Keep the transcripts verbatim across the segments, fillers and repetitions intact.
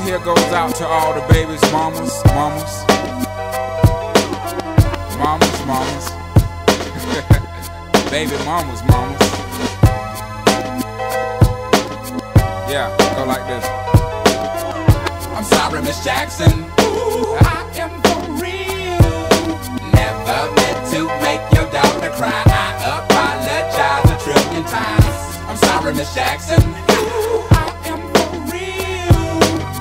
right here goes out to all the babies, mamas, mamas, mamas, mamas, baby mamas, mamas. Yeah, go like this. I'm sorry, Miss Jackson. Ooh, I am for real. Never meant to make your daughter cry. I apologize a trillion times. I'm sorry, Miss Jackson. Ooh, I am for real.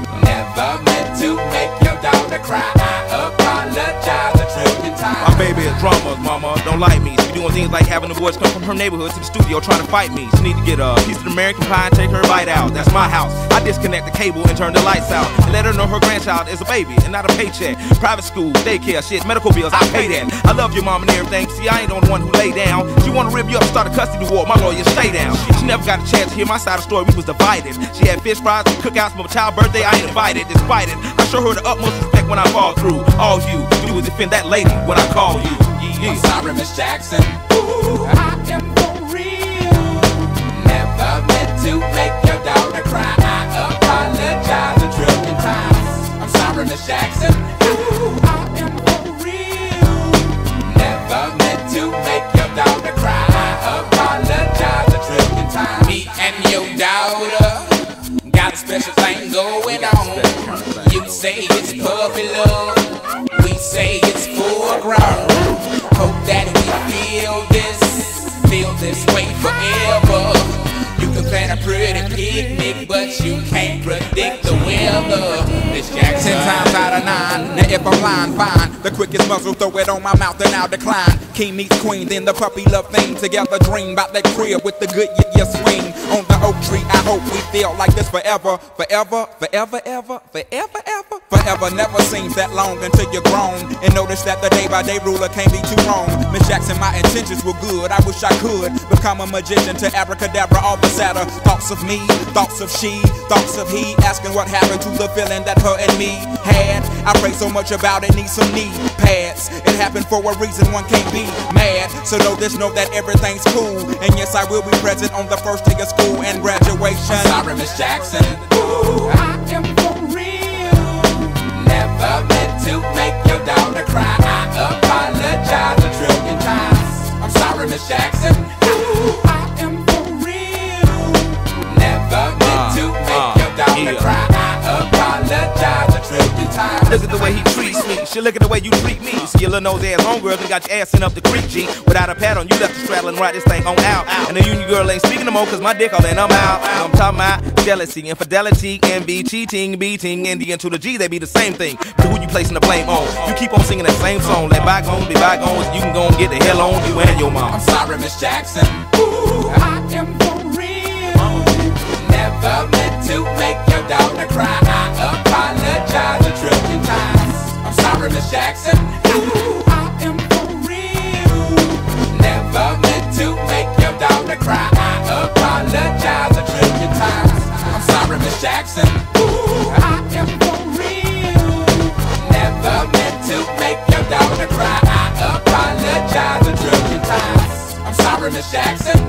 Never meant to make your daughter cry. I apologize a trillion times. My baby is drama, mama, don't like me. She doing things like having the boys come from her neighborhood to the studio trying to fight me. She need to get a piece of American pie and take her bite out. That's my house. I disconnect the cable and turn the lights out and let her know her grandchild is a baby and not a paycheck. Private school, daycare, shit, medical bills, I pay that. I love your mom and everything. See, I ain't the only one who lay down. She wanna rip you up and start a custody war. My lawyer, stay down. She never got a chance to hear my side of the story. We was divided. She had fish fries and cookouts for my child's birthday. I ain't invited. Despite it, I show her the utmost respect when I fall through. All you do is defend that lady when I call you. I'm sorry, Miss Jackson. Ooh, I am for real. Never meant to make your daughter cry. I apologize a trillion times. I'm sorry, Miss Jackson. Ooh, I am for real. Never meant to make your daughter cry. I apologize a trillion times. Me and your daughter got a special thing going on. You say it's puppy love, we say it's full grown. Hope that we feel this, feel this way forever. You can plan a pretty picnic, but you can't predict the weather. Miss Jackson. Ten times out of nine, now if I'm lying, fine. The quickest muzzle, throw it on my mouth and I'll decline. King meets queen, then the puppy love thing. Together dream about that crib with the good yeah, yeah swing. On the oak tree, I hope we feel like this forever. Forever, forever, ever, forever, ever. Forever never seems that long until you're grown. And notice that the day by day ruler can't be too wrong. Miss Jackson, my intentions were good. I wish I could become a magician to abracadabra all the sadder. Thoughts of me, thoughts of she, thoughts of he. Asking what happened to the feeling that her and me had. I pray so much about it, need some knee pads. It happened for a reason, one can't be mad. So know this, know that everything's cool. And yes, I will be present on the first day of school and graduation. I'm sorry, Miss Jackson. Ooh, I am for real. Never meant to make your daughter cry. I apologize a trillion times. I'm sorry, Miss Jackson. Ooh, I am for real. Never meant to make your daughter cry. I apologize a trillion times. Look at the way he treats me. Shit, look at the way you treat me. See your little nose ass homegirl and got your ass sent up the creek, G. Without a pad on, you left the straddle and ride this thing on out. And the union girl ain't speaking no more cause my dick all in, I'm out. I'm talking about jealousy, infidelity, envy, cheating, beating, and the N to the G, they be the same thing. But who you placing the blame on? You keep on singing that same song. Let bygones be bygones, you can go and get the hell on you and your mom. I'm sorry, Miss Jackson. Ooh, I am for real. Never meant to make your daughter cry. I apologize a trillion times. I'm sorry, Miss Jackson. Ooh, I am for real. Never meant to make your daughter cry. I apologize a trillion times. I'm sorry, Miss Jackson. Ooh, I am for real. Never meant to make your daughter cry. I apologize a trillion times. I'm sorry, Miss Jackson.